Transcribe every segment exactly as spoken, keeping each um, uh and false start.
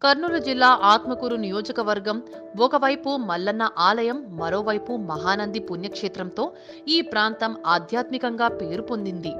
కర్నూలు జిల్లా ఆత్మకూరు నియోజకవర్గం ఒకవైపు మల్లన్న ఆలయం, మరోవైపు మహానంది పుణ్యక్షేత్రంతో ఈ ప్రాంతం ఆధ్యాత్మికంగా పేరు పొందింది.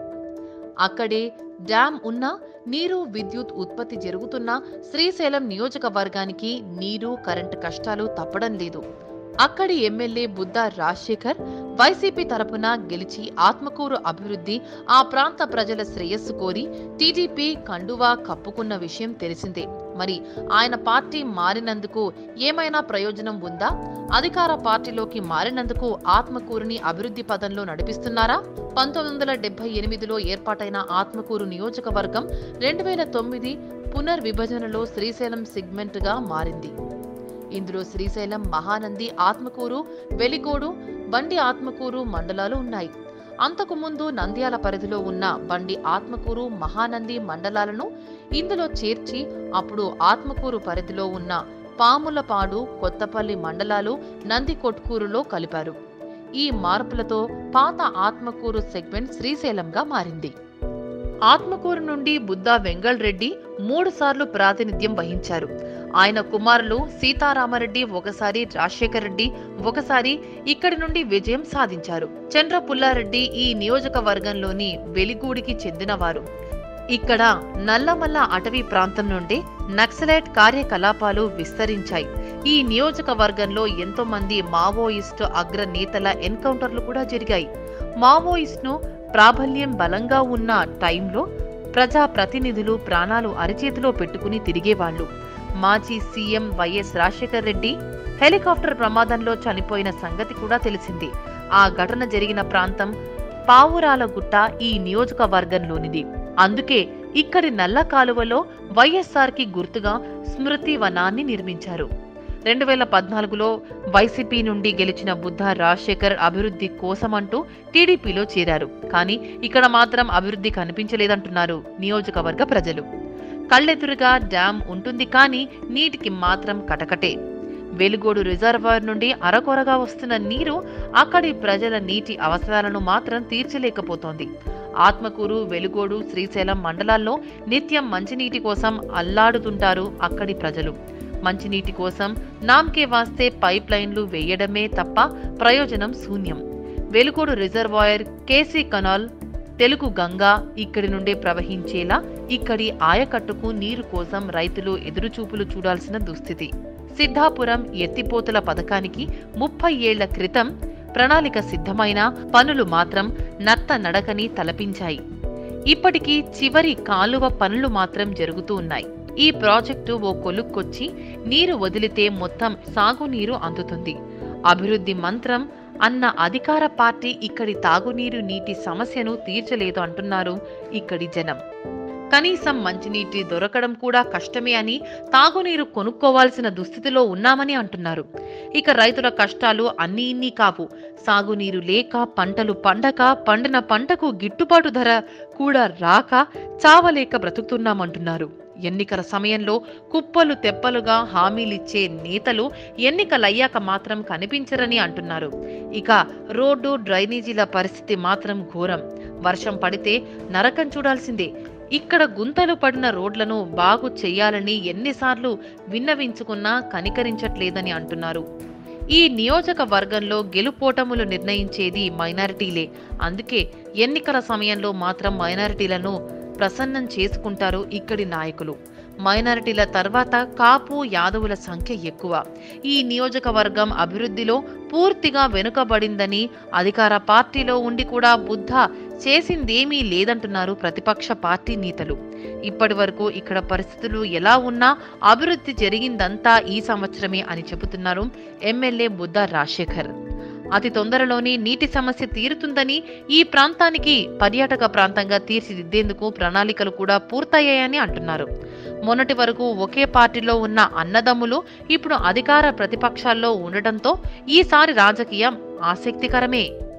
అక్కడే డ్యాం ఉన్న నీరు, విద్యుత్ ఉత్పత్తి జరుగుతున్న శ్రీశైలం నియోజకవర్గానికి నీరు, కరెంటు కష్టాలు తప్పడం లేదు. అక్కడి ఎమ్మెల్యే బుద్ద రాజశేఖర్ వైసీపీ తరపున గెలిచి ఆత్మకూరు అభివృద్ధి, ఆ ప్రాంత ప్రజల శ్రేయస్సు కోరి టీడీపీ కండువా కప్పుకున్న విషయం తెలిసిందే. మరి ఆయన పార్టీ మారినందుకు ఏమైనా ప్రయోజనం ఉందా? అధికార పార్టీలోకి మారినందుకు ఆత్మకూరుని అభివృద్ధి పదంలో నడిపిస్తున్నారా? పంతొమ్మిది వందల డెబ్బై ఎనిమిదిలో ఏర్పాటైన ఆత్మకూరు నియోజకవర్గం రెండు వేల తొమ్మిది పునర్విభజనలో శ్రీశైలం సెగ్మెంట్ గా మారింది. ఇందులో శ్రీశైలం, మహానంది, ఆత్మకూరు, వెలిగోడు, బండి ఆత్మకూరు మండలాలు ఉన్నాయి. అంతకు ముందు నంద్యాల పరిధిలో ఉన్న బండి ఆత్మకూరు, మహానంది మండలాలను ఇందులో చేర్చి అప్పుడు ఆత్మకూరు పరిధిలో ఉన్న పాములపాడు, కొత్తపల్లి మండలాలు నందికొట్కూరులో కలిపారు. ఈ మార్పులతో పాత ఆత్మకూరు సెగ్మెంట్ శ్రీశైలంగా మారింది. ఆత్మకూరు నుండి బుద్ద వెంగళ్ రెడ్డి మూడు సార్లు ప్రాతినిధ్యం వహించారు. ఆయన కుమారులు సీతారామరెడ్డి ఒకసారి, రాజశేఖర్ రెడ్డి ఒకసారి ఇక్కడి నుండి విజయం సాధించారు. చంద్ర పుల్లారెడ్డి ఈ నియోజకవర్గంలోని వెలిగూడికి చెందినవారు. ఇక్కడ నల్లమల్ల అటవీ ప్రాంతం నుండి నక్సలైట్ కార్యకలాపాలు విస్తరించాయి. ఈ నియోజకవర్గంలో ఎంతో మంది మావోయిస్టు అగ్ర నేతల ఎన్కౌంటర్లు కూడా జరిగాయి. మావోయిస్టును ప్రాబల్యం బలంగా ఉన్న టైంలో ప్రజా ప్రతినిధులు ప్రాణాలు అరిచేతిలో పెట్టుకుని తిరిగేవాళ్లు. మాజీ CM YS Rajasekhar Reddy helicopter ప్రమాదంలో చనిపోయిన సంగతి కూడా తెలిసింది. ఆ ఘటన జరిగిన ప్రాంతం పావురాలగుట్ట ఈ నియోజకవర్గంలోనిది. అందుకే ఇక్కడి నల్ల కాలువలో వైఎస్ఆర్ కి గుర్తుగా స్మృతి వనాన్ని నిర్మించారు. రెండు వేల పద్నాలుగులో వైసీపీ నుండి గెలిచిన బుద్ధ రాజశేఖర్ అభివృద్ధి కోసమంటూ టీడీపీలో చేరారు. కానీ ఇక్కడ మాత్రం అభివృద్ధి కనిపించలేదంటున్నారు నియోజకవర్గ ప్రజలు. కళ్ళెదురుగా డ్యాం ఉంటుంది, కానీ నీటికి మాత్రం కటకటే. వెలుగోడు రిజర్వాయర్ నుండి అరకొరగా వస్తున్న నీరు అక్కడి ప్రజల నీటి అవసరాలను మాత్రం తీర్చలేకపోతోంది. ఆత్మకూరు, వెలుగోడు, శ్రీశైలం మండలాల్లో నిత్యం మంచినీటి కోసం అల్లాడుతుంటారు అక్కడి ప్రజలు. మంచినీటి కోసం నామ్కే వాస్తే పైప్ లైన్లు వేయడమే తప్ప ప్రయోజనం శూన్యం. Velugodu reservoir, KC canal, Telugu Ganga ఇక్కడి నుండే ప్రవహించేలా ఇక్కడి ఆయకట్టుకు నీరు కోసం రైతులు ఎదురుచూపులు చూడాల్సిన దుస్థితి. సిద్ధాపురం ఎత్తిపోతల పథకానికి ముప్పై ఏళ్ల క్రితం ప్రణాళిక సిద్ధమైన పనులు మాత్రం నత్త నడకని తలపించాయి. ఇప్పటికీ చివరి కాలువ పనులు మాత్రం జరుగుతూ ఉన్నాయి. ఈ ప్రాజెక్టు ఓ కొలుక్కొచ్చి నీరు వదిలితే మొత్తం సాగునీరు అందుతుంది. అభివృద్ధి మంత్రం అన్న అధికార పార్టీ ఇక్కడి తాగునీరు నీటి సమస్యను తీర్చలేదు అంటున్నారు ఇక్కడి జనం. కనీసం మంచినీటి దొరకడం కూడా కష్టమే అని, తాగునీరు కొనుక్కోవాల్సిన దుస్థితిలో ఉన్నామని అంటున్నారు. ఇక రైతుల కష్టాలు అన్నీ ఇన్ని కావు. సాగునీరు లేక, పంటలు పండక, పండిన పంటకు గిట్టుబాటు ధర కూడా రాక చావలేక బ్రతుకుతున్నామంటున్నారు. ఎన్నికల సమయంలో కుప్పలు తెప్పలుగా హామీలిచ్చే నేతలు ఎన్నికలయ్యాక మాత్రం కనిపించరని అంటున్నారు. ఇక రోడ్డు, డ్రైనేజీల పరిస్థితి మాత్రం ఘోరం. వర్షం పడితే నరకం చూడాల్సిందే. ఇక్కడ గుంతలు పడిన రోడ్లను బాగు చెయ్యాలని ఎన్నిసార్లు విన్నవించుకున్నా కనికరించట్లేదని అంటున్నారు. ఈ నియోజకవర్గంలో గెలుపోటములు నిర్ణయించేది మైనారిటీలే. అందుకే ఎన్నికల సమయంలో మాత్రం మైనారిటీలను ప్రసన్నం చేసుకుంటారు ఇక్కడి నాయకులు. మైనారిటీల తర్వాత కాపు, యాదవుల సంఖ్య ఎక్కువ. ఈ నియోజకవర్గం అభివృద్ధిలో పూర్తిగా వెనుకబడిందని, అధికార పార్టీలో ఉండి కూడా బుద్ధ చేసిందేమీ లేదంటున్నారు ప్రతిపక్ష పార్టీ నేతలు. ఇప్పటి వరకు ఇక్కడ పరిస్థితులు ఎలా ఉన్నా అభివృద్ధి జరిగిందంతా ఈ సంవత్సరమే అని చెబుతున్నారు ఎమ్మెల్యే బుద్ద రాజశేఖర్. అతి తొందరలోనే నీటి సమస్య తీరుతుందని, ఈ ప్రాంతానికి పర్యాటక ప్రాంతంగా తీర్చిదిద్దేందుకు ప్రణాళికలు కూడా పూర్తయ్యాయని అంటున్నారు. మొన్నటి వరకు ఒకే పార్టీలో ఉన్న అన్నదమ్ములు ఇప్పుడు అధికార ప్రతిపక్షాల్లో ఉండటంతో ఈసారి రాజకీయం ఆసక్తికరమే.